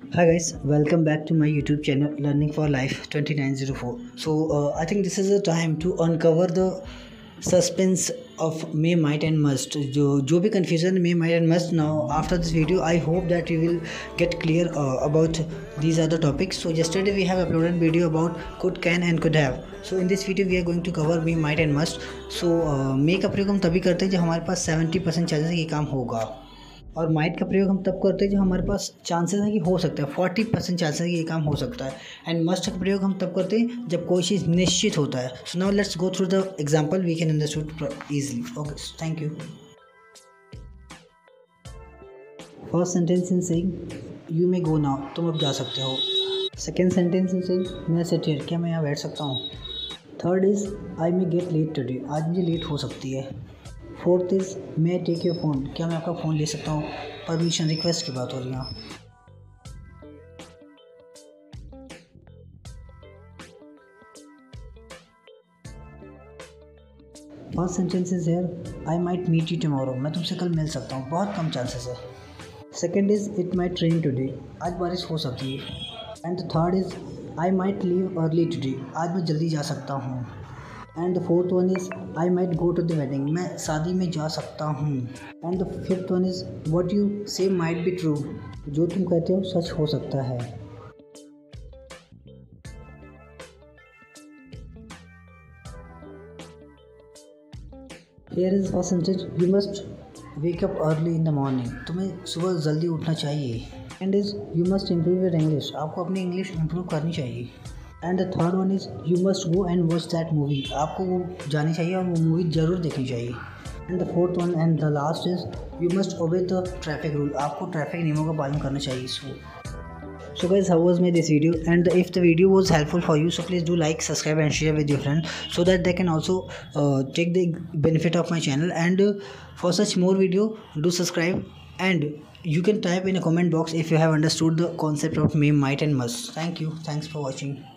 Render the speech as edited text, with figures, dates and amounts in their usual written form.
Hi guys, welcome back to my YouTube channel Learning for Life 2904. I think this is a time to uncover the suspense of may, might and must. जो भी confusion may, might and must. Now after this video, I hope that you will get clear about these other topics. So yesterday we have uploaded video about could, can and could have. So in this video we are going to cover may, might and must. May का प्रयोग हम तभी करते हैं जब हमारे पास 70% chances है ये काम होगा, और माइट का प्रयोग हम तब करते हैं जब हमारे पास चांसेस है कि हो सकता है, 40% चांसेस है कि ये काम हो सकता है। एंड मस्ट का प्रयोग हम तब करते हैं जब कोई चीज़ निश्चित होता है। So now let's go through the example, we can understood easily. Okay, thank you. First sentence in saying you may go now, तुम अब जा सकते हो। Second sentence in saying may sit here, क्या मैं यहाँ बैठ सकता हूँ। Third is I may get late today, आज मुझे लेट हो सकती है। Fourth is may take your phone, क्या मैं आपका फ़ोन ले सकता हूँ। परमिशन रिक्वेस्ट की बात हो रही है यहाँ। First sentence is here I might meet you tomorrow, मैं तुमसे कल मिल सकता हूँ, बहुत कम चांसेस है। Second is it might rain today, आज बारिश हो सकती है। And the third is I might leave early today, आज मैं जल्दी जा सकता हूँ। And the fourth one is I might go to the wedding, मैं शादी में जा सकता हूँ। And the fifth one is what you say might be true, जो तुम कहते हो सच हो सकता है। Here is first sentence you must wake up early in the morning, तुम्हें सुबह जल्दी उठना चाहिए। And is you must improve your English, आपको अपनी इंग्लिश इम्प्रूव करनी चाहिए। And the third one is you must go and watch that movie, आपको वो जानी चाहिए और वो मूवी ज़रूर देखनी चाहिए। And the fourth one and the last is you must obey the traffic rule, आपको ट्रैफिक नियमों का पालन करना चाहिए। So guys, how was this video? And if the video was helpful for you, so please do like, subscribe and share with your friends so that they can also take the benefit of my channel. And for such more video, do subscribe, and you can type in a comment box if you have understood the concept of may, might and must. Thank you. Thanks for watching.